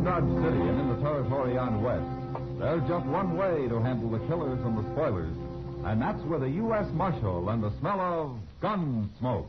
Dodge City and in the territory on West, there's just one way to handle the killers and the spoilers, and that's with a U.S. Marshal and the smell of gun smoke.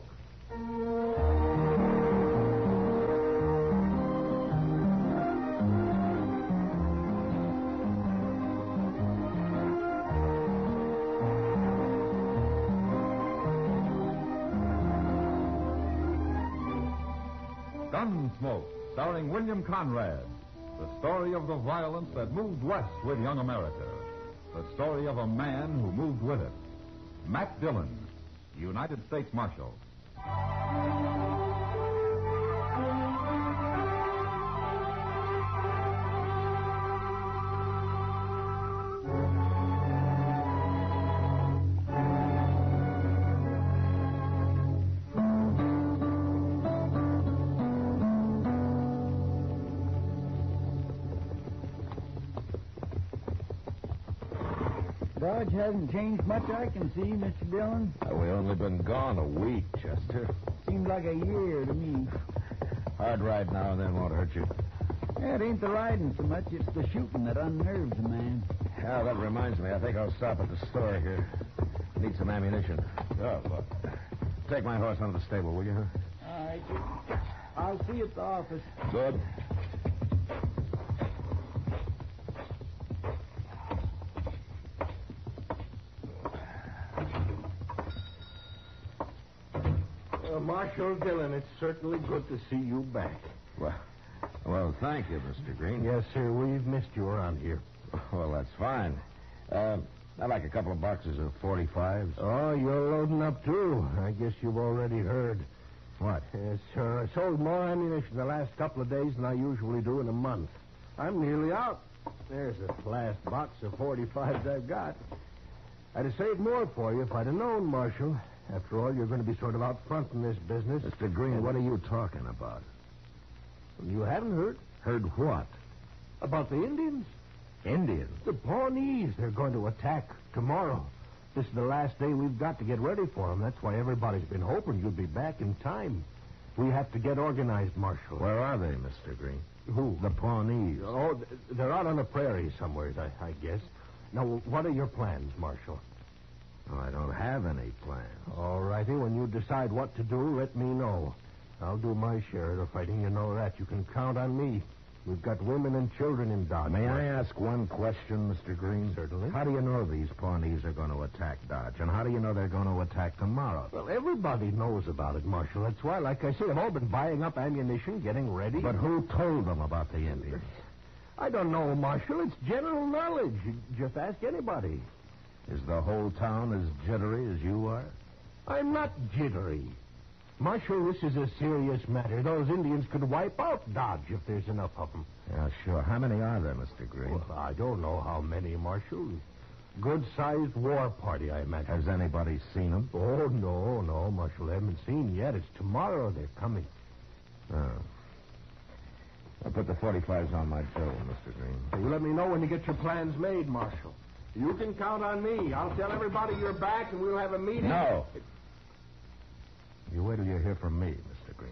Gunsmoke, starring William Conrad. The story of the violence that moved west with young America. The story of a man who moved with it. Matt Dillon, United States Marshal. Dodge hasn't changed much I can see, Mr. Dillon. We only been gone a week, Chester. Seems like a year to me. Hard ride now and then won't hurt you. Yeah, it ain't the riding so much, it's the shooting that unnerves a man. Yeah, that reminds me. I think I'll stop at the store here. Need some ammunition. Oh, look. Take my horse out of the stable, will you? All right. I'll see you at the office. Good. Marshal Dillon, it's certainly good to see you back. Well, thank you, Mr. Green. Yes, sir. We've missed you around here. Well, that's fine. I'd like a couple of boxes of 45s. Oh, you're loading up, too. I guess you've already heard. What? Yes, sir. I sold more ammunition the last couple of days than I usually do in a month. I'm nearly out. There's the last box of 45s I've got. I'd have saved more for you if I'd have known, Marshal. After all, you're going to be sort of out front in this business. Mr. Green, what are you talking about? You haven't heard? Heard what? About the Indians. Indians? The Pawnees. They're going to attack tomorrow. This is the last day we've got to get ready for them. That's why everybody's been hoping you'd be back in time. We have to get organized, Marshal. Where are they, Mr. Green? Who? The Pawnees. Oh, they're out on the prairie somewhere, I guess. Now, what are your plans, Marshal? Oh, I don't have any plans. All righty. When you decide what to do, let me know. I'll do my share of the fighting. You know that. You can count on me. We've got women and children in Dodge. May I ask one question, Mr. Green? Certainly. How do you know these Pawnees are going to attack Dodge? And how do you know they're going to attack tomorrow? Well, everybody knows about it, Marshal. That's why, like I said, they've all been buying up ammunition, getting ready. But who told them about the Indians? I don't know, Marshal. It's general knowledge. You just ask anybody. Is the whole town as jittery as you are? I'm not jittery. Marshal, this is a serious matter. Those Indians could wipe out Dodge if there's enough of them. Yeah, sure. How many are there, Mr. Green? Well, I don't know how many, Marshal. Good-sized war party, I imagine. Has anybody seen them? Oh, no, Marshal. They haven't seen yet. It's tomorrow they're coming. Oh. I'll put the 45s on my bill, Mr. Green. You let me know when you get your plans made, Marshal. You can count on me. I'll tell everybody you're back, and we'll have a meeting. No. You wait till you hear from me, Mr. Green.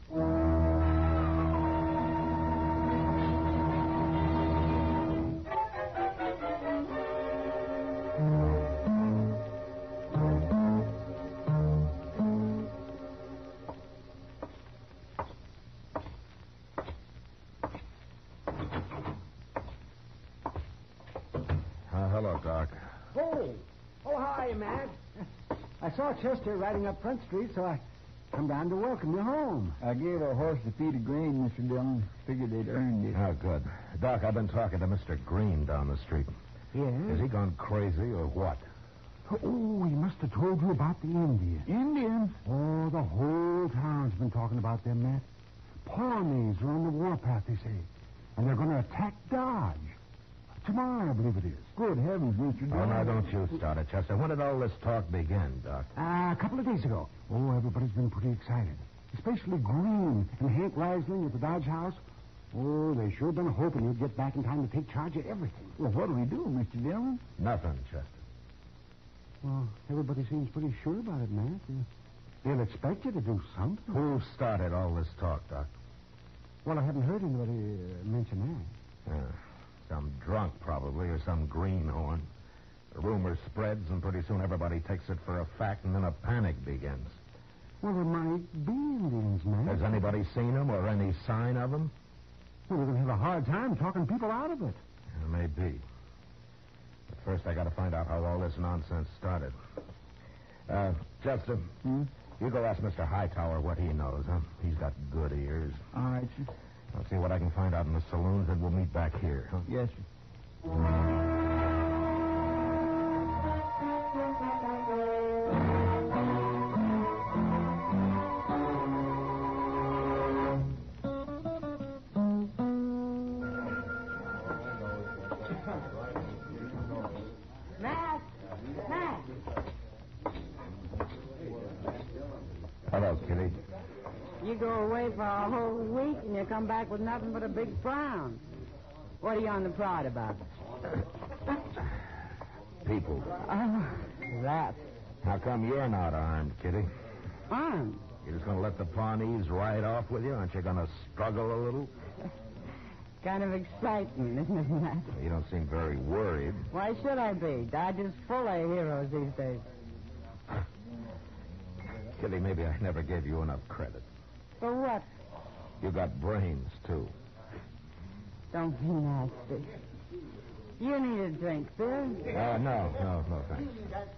Hello, Doc. Oh, hi, Matt. I saw Chester riding up Front Street, so I come down to welcome you home. I gave a horse a feed of grain, Mr. Dillon. Figured they'd earned it. Oh, good. Doc, I've been talking to Mr. Green down the street. Yeah? Has he gone crazy or what? Oh, he must have told you about the Indians. Indians? Oh, the whole town's been talking about them, Matt. Pawnees are on the warpath, they say. And they're going to attack Dodge. Tomorrow, I believe it is. Good heavens, Mr. Dillon. Oh, now, don't you start it, Chester. When did all this talk begin, Doc? A couple of days ago. Oh, everybody's been pretty excited. Especially Green and Hank Risling at the Dodge house. Oh, they sure been hoping you'd get back in time to take charge of everything. Well, what do we do, Mr. Dillon? Nothing, Chester. Well, everybody seems pretty sure about it, Matt. They'll expect you to do something. Who started all this talk, Doc? Well, I haven't heard anybody mention that. Some drunk, probably, or some greenhorn. The rumor spreads, and pretty soon everybody takes it for a fact, and then a panic begins. Well, there might be Indians, man. Has anybody seen them or any sign of them? Well, we're going to have a hard time talking people out of it. Maybe. But first, I got to find out how all this nonsense started. Justin, you go ask Mr. Hightower what he knows, huh? He's got good ears. All right, sir. I'll see what I can find out in the saloons, and we'll meet back here, huh? Yes, sir. Hello, Kitty. You go away for a whole week and you come back with nothing but a big frown. What are you on the prod about? People. Oh, that. How come you're not armed, Kitty? Armed? You're just going to let the Pawnees ride off with you? Aren't you going to struggle a little? Kind of excitement, isn't it, Matt? You don't seem very worried. Why should I be? Dodge is full of heroes these days. Kitty, maybe I never gave you enough credit. For what? You got brains, too. Don't be nasty. You need a drink, Bill? No, thanks.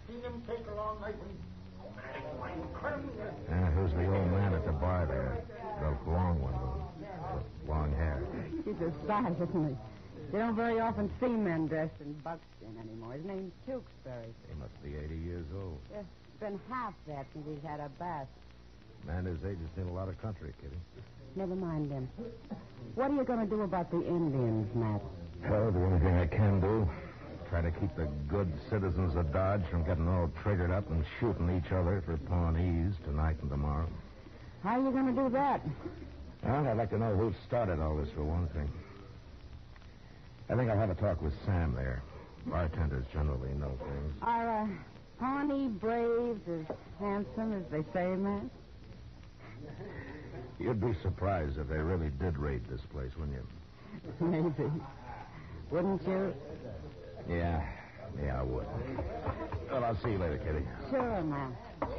Who's the old man at the bar there? The long one, with long hair. He's a sight, isn't he? You don't very often see men dressed in buckskin anymore. His name's Tewksbury. He must be 80 years old. Yes, been half that since he's had a bath. Man his age has seen a lot of country, Kitty. Never mind him. What are you going to do about the Indians, Matt? Well, the only thing I can do, try to keep the good citizens of Dodge from getting all triggered up and shooting each other for Pawnees tonight and tomorrow. How are you going to do that? Well, I'd like to know who started all this, for one thing. I think I'll have a talk with Sam there. Bartenders generally know things. Are Pawnee braves as handsome as they say, Matt? You'd be surprised if they really did raid this place, wouldn't you? Maybe. Wouldn't you? Yeah, I would. Well, I'll see you later, Kitty. Sure, Matt.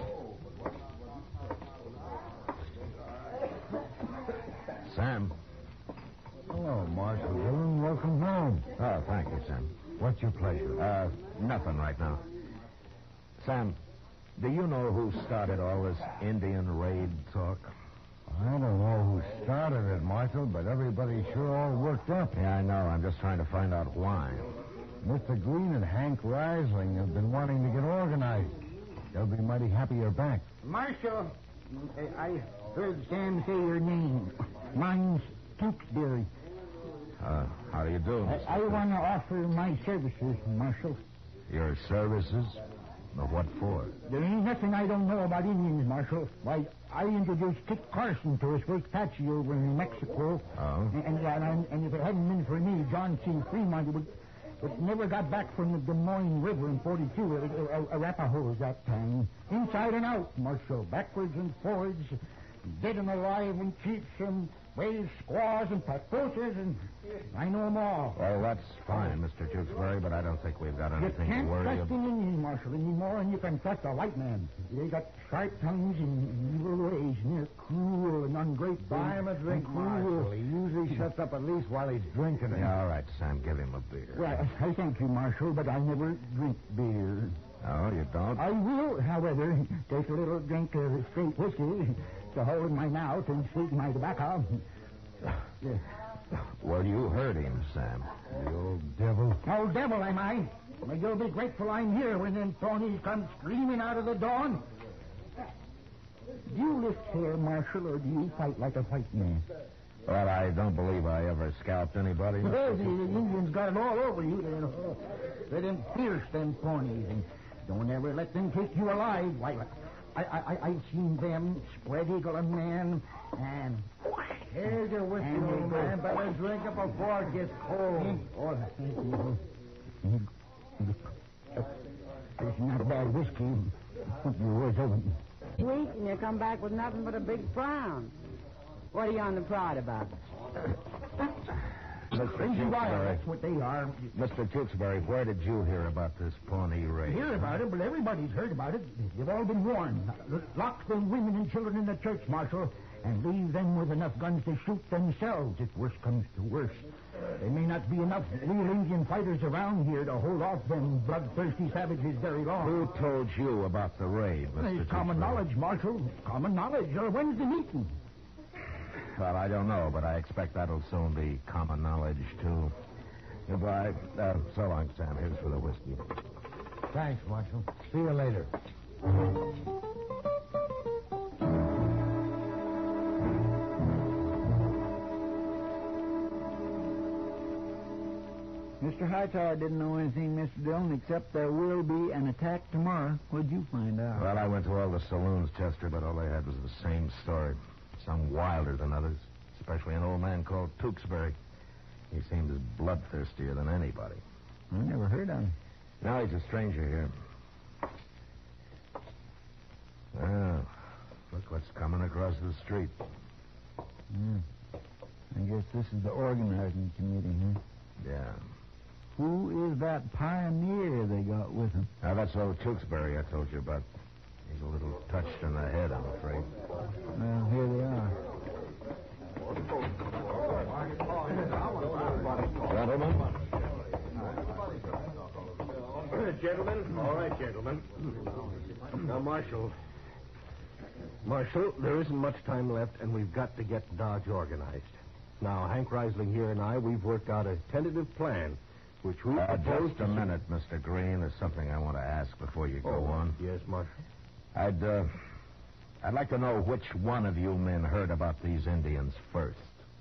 Sam. Hello, Marshal Dillon. Welcome home. Oh, thank you, Sam. What's your pleasure? Nothing right now. Sam, do you know who started all this Indian raid talk? I don't know who started it, Marshal, but everybody's sure all worked up. Yeah, I know. I'm just trying to find out why. Mr. Green and Hank Rising have been wanting to get organized. They'll be mighty happy you're back. Marshal, I heard Sam say your name. Mine's Tewksbury. How do you do, Mr. I want to offer my services, Marshal. Your services? But what for? There ain't nothing I don't know about Indians, Marshal. Why, I introduced Kit Carson to his first Apache over in New Mexico. Oh? And if it hadn't been for me, John C. Fremont would never got back from the Des Moines River in 42. Arapahoes that time. Inside and out, Marshal. Backwards and forwards. Dead and alive and chiefs and waves, squaws and papooses, and I know them all. Well, that's fine, Mr. Tewksbury, but I don't think we've got You anything can't to worry trust about. an Indian, Marshal, any more than you can trust a white man. They got sharp tongues and evil ways, and they're cruel and ungrateful. Buy him a drink, and cruel. Marshal. He usually shuts up at least while he's drinking it. Yeah, all right, Sam, give him a beer. Well, I thank you, Marshal, but I never drink beer. Oh, you don't? I will, however, take a little drink of straight whiskey to hold my mouth and sweeten my tobacco. Yeah. Well, you heard him, Sam. The old devil. Oh, devil, am I? Well, you'll be grateful I'm here when them Pawnees come screaming out of the dawn. Do you lift hair, Marshal, or do you fight like a white man? Well, I don't believe I ever scalped anybody. Well, the Indians got it all over you. They're them fierce, them Pawnees, and don't ever let them take you alive. Why, I've seen them spread eagle a man, and Here's your whiskey, old man. Better drink it before it gets cold. Oh, thank you. It's not bad whiskey. You're worth of it. Week and you come back with nothing but a big frown. What are you on the prod about? Mr. Crazy wild, Tewksbury. that's what they are. Mr. Tewksbury, where did you hear about this Pawnee raid? Hear about it, but everybody's heard about it. They've all been warned. Lock the women and children in the church, Marshal, and leave them with enough guns to shoot themselves if worse comes to worse. There may not be enough real Indian fighters around here to hold off them bloodthirsty savages very long. Who told you about the raid, Mr. It's common Tewksbury? knowledge, Marshal. Common knowledge. When's the meeting? Well, I don't know, but I expect that'll soon be common knowledge, too. Goodbye. So long, Sam. Here's for the whiskey. Thanks, Marshal. See you later. Mr. Hightower didn't know anything, Mr. Dillon, except there will be an attack tomorrow. What'd you find out? Well, I went to all the saloons, Chester, but all they had was the same story. Some wilder than others, especially an old man called Tewksbury. He seemed as bloodthirstier than anybody. I never heard of him. Now he's a stranger here. Well, look what's coming across the street. I guess this is the organizing committee, huh? Yeah. Who is that pioneer they got with them? Now, that's old Tewksbury I told you about. He's a little touched in the head, I'm afraid. Well, here they are. Gentlemen? Gentlemen? All right, gentlemen. Now, Marshal, there isn't much time left, and we've got to get Dodge organized. Now, Hank Reisling here and I, we've worked out a tentative plan, which we propose Just a minute, Mr. Green. There's something I want to ask before you go on. Yes, Marshal. I'd like to know which one of you men heard about these Indians first.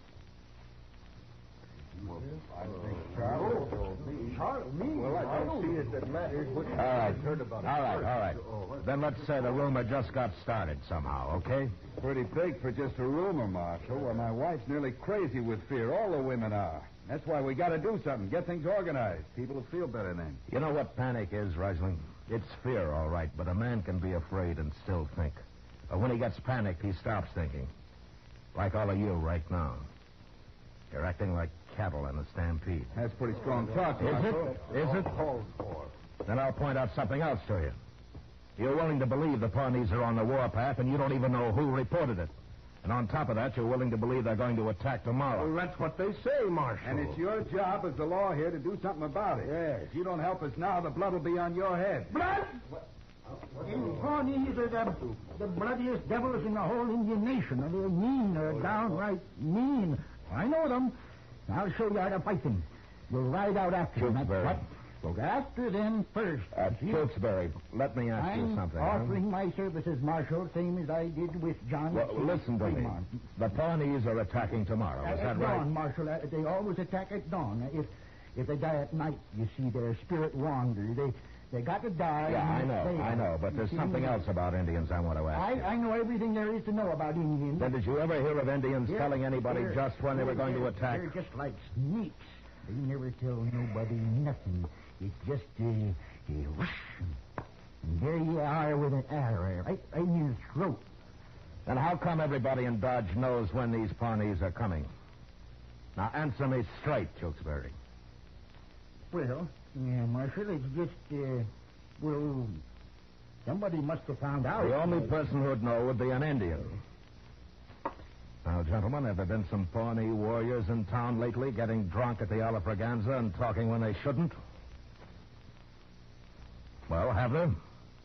Well, I don't see it that matters which All right. heard about it. All right. Then let's say the rumor just got started somehow, okay? Pretty big for just a rumor, Marshal. Well, my wife's nearly crazy with fear. All the women are. That's why we got to do something. Get things organized. People will feel better then. You know what panic is, Reisling? It's fear, all right, but a man can be afraid and still think. But when he gets panicked, he stops thinking. Like all of you right now. You're acting like cattle in a stampede. That's pretty strong talk, Is Marshal. it? Is it? Then I'll point out something else to you. You're willing to believe the Pawnees are on the warpath, and you don't even know who reported it. And on top of that, you're willing to believe they're going to attack tomorrow. Well, that's what they say, Marshal. And it's your job as the law here to do something about it. Yes. If you don't help us now, the blood will be on your head. Blood? The Pawnees are the bloodiest devils in the whole Indian nation. They're mean. They're downright mean. I know them. I'll show you how to fight them. You'll ride out after them. That's Tewksbury. what? Look after them first. Tewksbury, let me ask you I'm something. offering my services, Marshal, same as I did with John. Well, listen to me. Fremont. The Pawnees are attacking tomorrow. Is that At right? dawn, Marshal. They always attack at dawn. If they die at night, you see, their spirit wander. They got to die. Yeah, and I stay. know. But there's You see, something else about Indians I want to ask you. I know everything there is to know about Indians. Then did you ever hear of Indians Yeah, telling anybody they're- just when they were going to they're- attack? They're just like snakes. They never tell nobody nothing. It's just whoosh. And there you are with an arrow right in your throat. Then how come everybody in Dodge knows when these Pawnees are coming? Now answer me straight, Tewksbury. Well, yeah, Marshal, it's just, well, somebody must have found out. The only person who'd know would be an Indian. Now, gentlemen, have there been some Pawnee warriors in town lately getting drunk at the Alafraganza and talking when they shouldn't? Well, have there?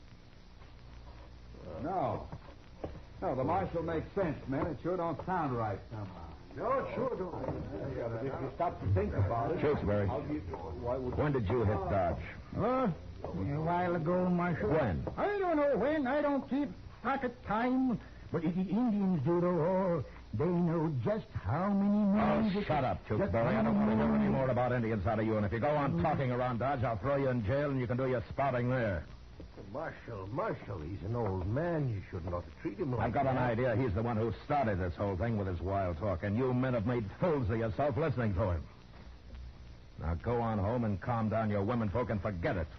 No. No, the marshal makes sense, man. It sure don't sound right somehow. No, it sure don't. If you stop to think about it... Tewksbury, Why would... when did you hit Dodge? A while ago, Marshal. When? I don't know when. I don't keep track of time. But the Indians do, though. Oh, they know just how many men... Oh, shut up, Tewksbury. I don't want to hear any more about Indians out of you. And if you go on talking around Dodge, I'll throw you in jail and you can do your spouting there. Marshal, he's an old man. You shouldn't ought to treat him like I've got that. an idea he's the one who started this whole thing with his wild talk, and you men have made fools of yourself listening to him. Now go on home and calm down your womenfolk and forget it.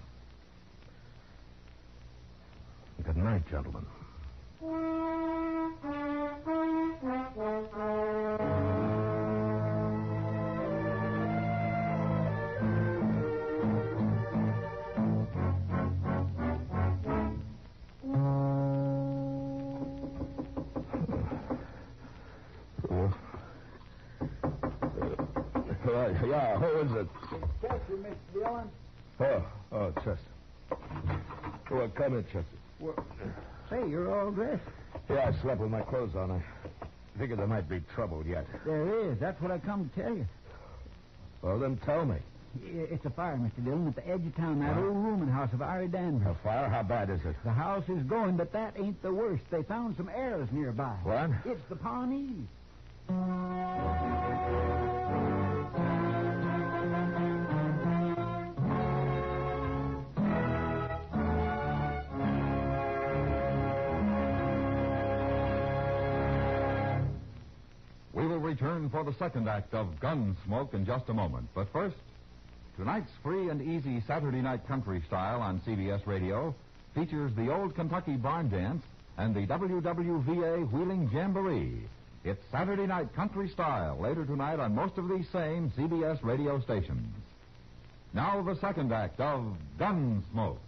Good night, gentlemen. Yeah, who is it? Chester, Mr. Dillon. Oh, Chester. Well, come in, Chester. Say, you're all dressed. Yeah, I slept with my clothes on. I figured there might be trouble yet. There is. That's what I come to tell you. Well, then tell me. It's a fire, Mr. Dillon, at the edge of town, that old rooming house of Ari Danvers. A fire? How bad is it? The house is going, but that ain't the worst. They found some arrows nearby. What? It's the Pawnees. We will return for the second act of Gunsmoke in just a moment. But first, tonight's free and easy Saturday night country style on CBS Radio features the Old Kentucky Barn Dance and the WWVA Wheeling Jamboree. It's Saturday night country style later tonight on most of these same CBS radio stations. Now the second act of Gunsmoke.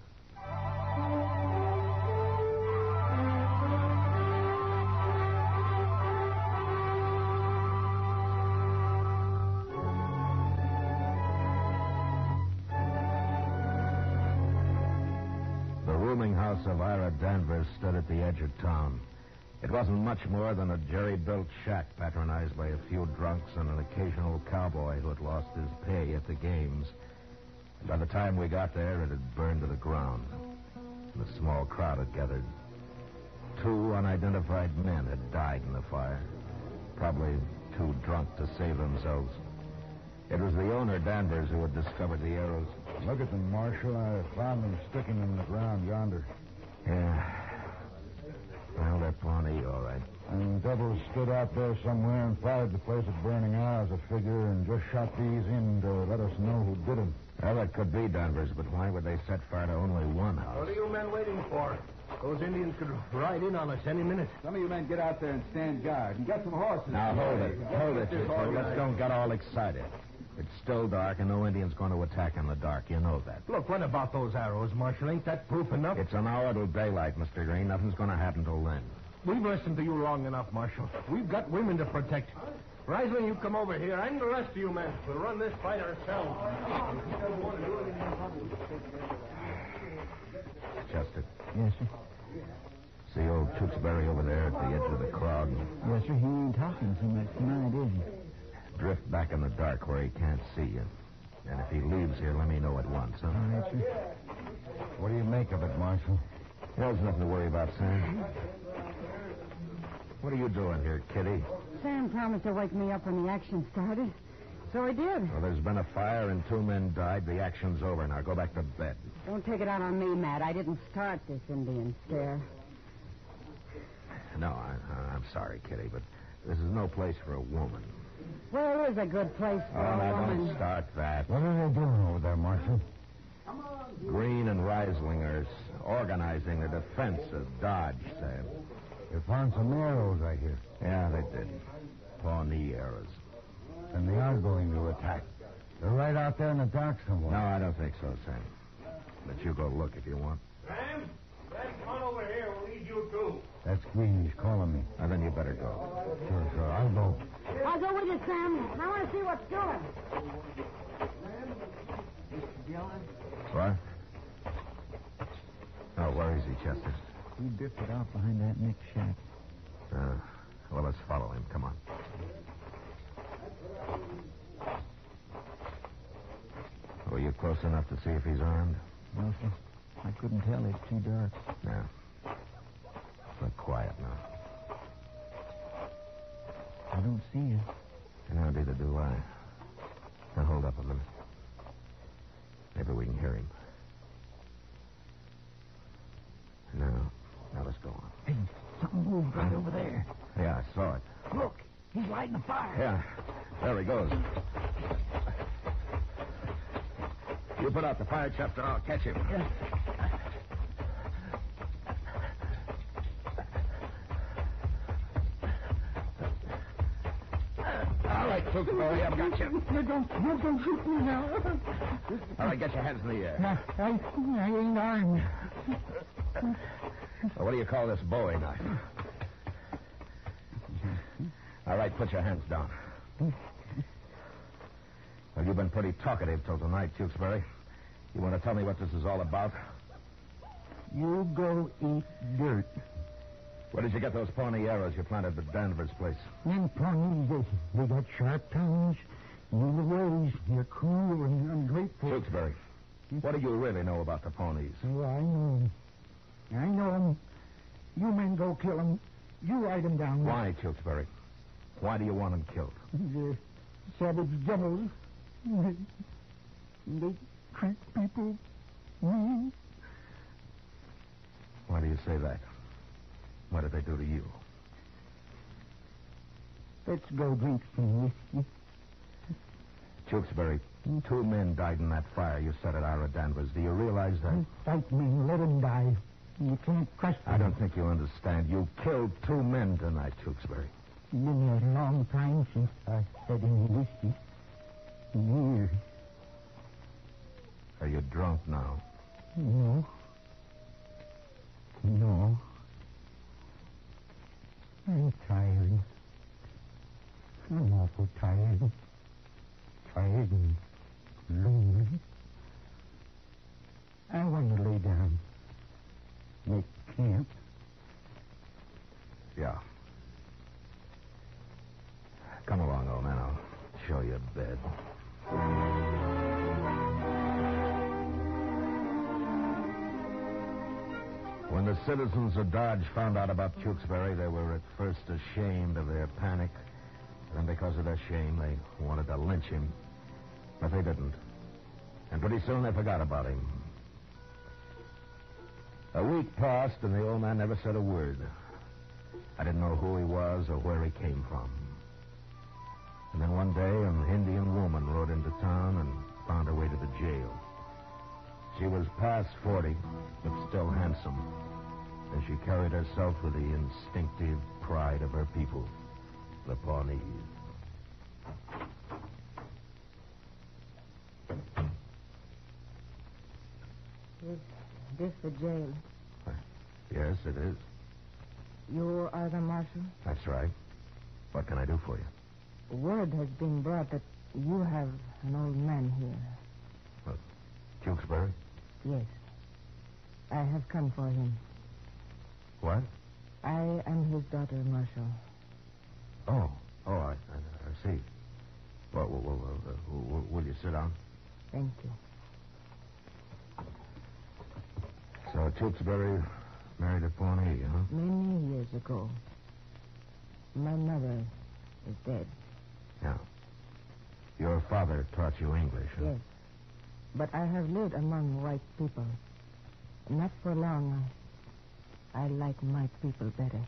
The rooming house of Ira Danvers stood at the edge of town. It wasn't much more than a jerry-built shack patronized by a few drunks and an occasional cowboy who had lost his pay at the games. And by the time we got there, it had burned to the ground. And a small crowd had gathered. 2 unidentified men had died in the fire, probably too drunk to save themselves. It was the owner, Danvers, who had discovered the arrows. Look at them, Marshal. I found them sticking in the ground yonder. Yeah. Well, they're Pawnee, all right. And devils stood out there somewhere and fired the place at burning hours, I figure, and just shot these in to let us know who did them. Well, that could be Danvers, but why would they set fire to only one house? What are you men waiting for? Those Indians could ride in on us any minute. Some of you men get out there and stand guard and get some horses. Now, hold it. Hold it, This you two. Let's organized. don't get all excited. It's still dark, and no Indian's going to attack in the dark. You know that. Look, what about those arrows, Marshal? Ain't that proof enough? It's an hour till daylight, Mr. Green. Nothing's going to happen till then. We've listened to you long enough, Marshal. We've got women to protect. Risling, you come over here. And the rest of you men. We'll run this fight ourselves. Chester, Yes, sir. see old Tewksbury over there at the edge of the crowd? Yes, sir. He ain't talking so much tonight, is he? Drift back in the dark where he can't see you. And if he leaves here, let me know at once, huh? All right, sir. What do you make of it, Marshal? There's nothing to worry about, Sam. What are you doing here, Kitty? Sam promised to wake me up when the action started. So he did. Well, there's been a fire and 2 men died. The action's over. Now go back to bed. Don't take it out on me, Matt. I didn't start this Indian scare. No, I'm sorry, Kitty, but this is no place for a woman. Well, it is a good place for Oh, a now woman. don't start that. What are they doing over there, Marshal? Green and Reislingers organizing the defense of Dodge, Sam. They found some arrows, I hear. Yeah, they did. Pawnee arrows. And they are going to attack. They're right out there in the dark somewhere. No, I don't think so, Sam. But you go look if you want. Sam, come on over here. We'll lead you too. That's Green. He's calling me. Now, then you better go. Sure. I'll go. I'll go with you, Sam. I want to see what's doing. What? Oh, where is he, Chester? He drifted out behind that next shack. Well, let's follow him. Come on. Were you close enough to see if he's armed? No, sir. I couldn't tell. It's too dark. Yeah. Look quiet now. I don't see you. No, neither do I. Now, hold up a minute. Maybe we can hear him. Now let's go on. Hey, something moved right over there. Yeah, I saw it. Look, he's lighting a fire. Yeah, there he goes. You put out the fire, Chester. I'll catch him. Yeah. All right, Tewksbury, I've got you. You don't shoot me now. All right, get your hands in the air. No, I ain't armed. Well, what do you call this Bowie knife? All right, put your hands down. you've been pretty talkative till tonight, Tewksbury. You want to tell me what this is all about? You go eat dirt. Where did you get those Pawnee arrows you planted at Danvers' place? Them Pawnees, they got sharp tongues. Evil ways. They're cruel and ungrateful. Tewksbury, what do you really know about the Pawnees? Oh, I know 'em. I know 'em. You men go kill 'em. You write 'em down. Why, Tewksbury? Why do you want them killed? They're savage devils. They treat people mean. Why do you say that? What did they do to you? Let's go drink some whiskey. Tewksbury, 2 men died in that fire you set at Ira Danvers. Do you realize that? Fight men, let 'em die. You can't trust them. I don't think you understand. You killed 2 men tonight, Tewksbury. It's been a long time since I had any whiskey. Years. Are you drunk now? No. No. I'm tired. I'm awful tired. Tired and lonely. I want to lay down. Make camp. Yeah. Come along, old man. I'll show you a bed. When the citizens of Dodge found out about Tewksbury, they were at first ashamed of their panic. And because of their shame, they wanted to lynch him. But they didn't. And pretty soon they forgot about him. A week passed, and the old man never said a word. I didn't know who he was or where he came from. And then one day, an Indian woman rode into town and found her way to the jail. She was past 40, but still handsome. And she carried herself with the instinctive pride of her people, the Pawnees. Is this the jail? Yes, it is. You are the marshal? That's right. What can I do for you? Word has been brought that you have an old man here. Tewksbury? Yes. I have come for him. What? I am his daughter, Marshal. Oh, I see. Well, will you sit down? Thank you. So Tewksbury married a Pawnee, huh? Many years ago. My mother is dead. Yeah. Your father taught you English, huh? Yes. But I have lived among white people. Not for long. I like my people better.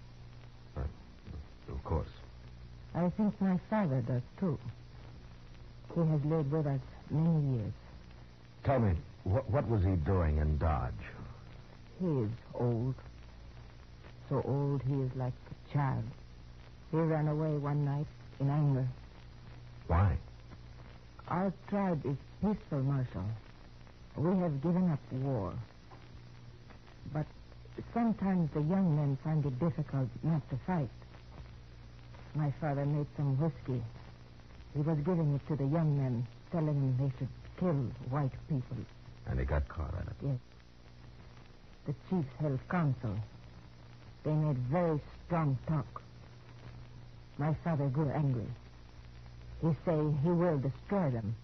Of course. I think my father does, too. He has lived with us many years. Tell me, what was he doing in Dodge? He is old. So old he is like a child. He ran away one night in anger. Why? Our tribe is peaceful, Marshal. We have given up war. But sometimes the young men find it difficult not to fight. My father made some whiskey. He was giving it to the young men, telling them they should kill white people. And he got caught at it. Yes. The chiefs held council. They made very strong talk. My father grew angry. He say he will destroy them.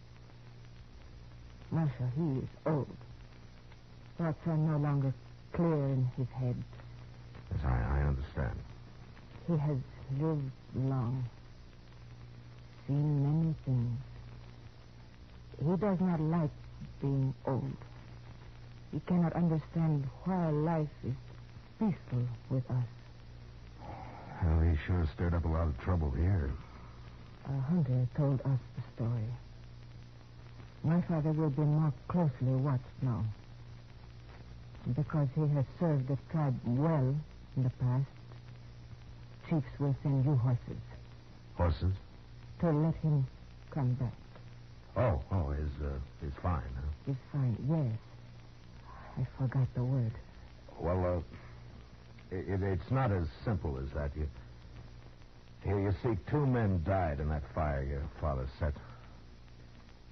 Marshal, he is old. Thoughts are no longer clear in his head. Yes, I understand. He has lived long, seen many things. He does not like being old. He cannot understand why life is peaceful with us. Well, he sure stirred up a lot of trouble here. A hunter told us the story. My father will be more closely watched now. Because he has served the tribe well in the past, chiefs will send you horses. Horses? To let him come back. Oh, he's fine, huh? He's fine, yes. I forgot the word. Well, it's not as simple as that. You see, 2 men died in that fire your father set.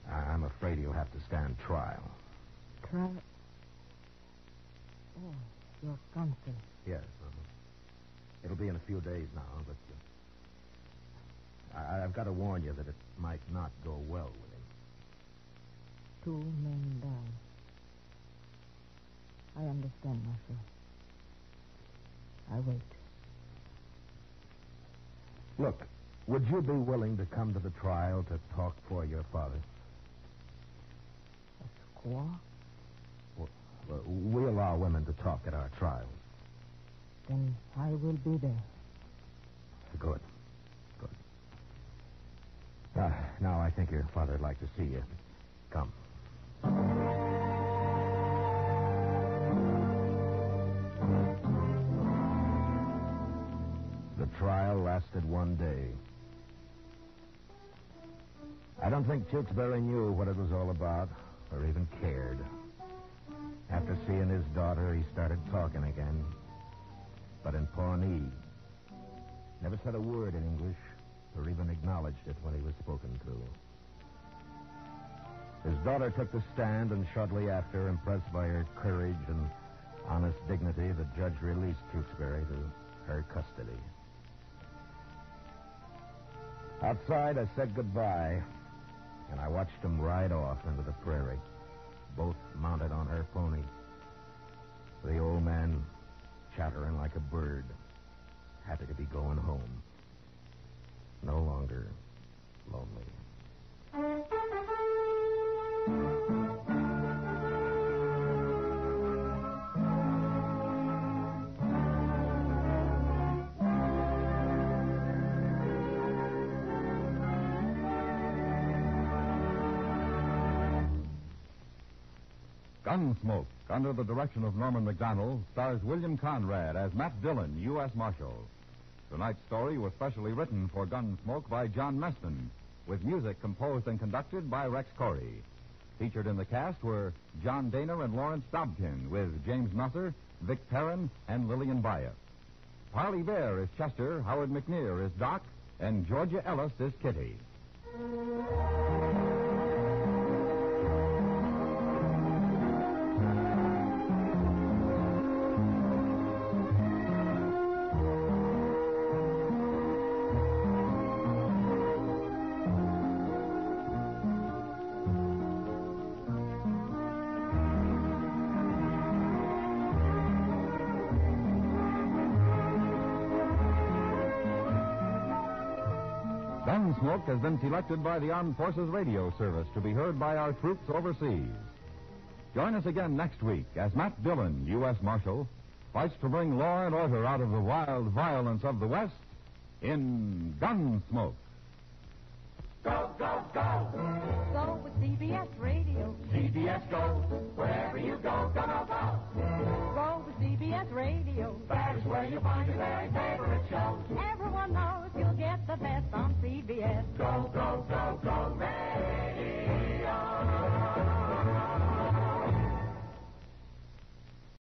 I'm afraid you'll have to stand trial. Trial? Oh, your counsel. Yes. It'll be in a few days now, but I've got to warn you that it might not go well with him. 2 men died. I understand, Marshal. I wait. Look, would you be willing to come to the trial to talk for your father? A squaw? Well, we allow women to talk at our trials. Then I will be there. Good. Now I think your father'd like to see you. Come. The trial lasted 1 day. I don't think Tewksbury knew what it was all about, or even cared. After seeing his daughter, he started talking again. But in Pawnee, never said a word in English, or even acknowledged it when he was spoken to. His daughter took the stand, and shortly after, impressed by her courage and honest dignity, the judge released Tewksbury to her custody. Outside, I said goodbye, and I watched him ride off into the prairie, both mounted on her pony. The old man chattering like a bird, happy to be going home. No longer lonely. Gunsmoke, under the direction of Norman McDonald, stars William Conrad as Matt Dillon, U.S. Marshal. Tonight's story was specially written for Gunsmoke by John Meston, with music composed and conducted by Rex Corey. Featured in the cast were John Dana and Lawrence Dobkin, with James Nusser, Vic Perrin, and Lillian Byeth. Parley Bear is Chester, Howard McNear is Doc, and Georgia Ellis is Kitty. Gunsmoke has been selected by the Armed Forces Radio Service to be heard by our troops overseas. Join us again next week as Matt Dillon, U.S. Marshal, fights to bring law and order out of the wild violence of the West in Gunsmoke. Go, go, go! Go with CBS Radio. CBS Go. Wherever you go, go, go, go! Go with CBS Radio. That is where you find your very favorite shows. Everyone knows you'll get the best on CBS. Go, go, go!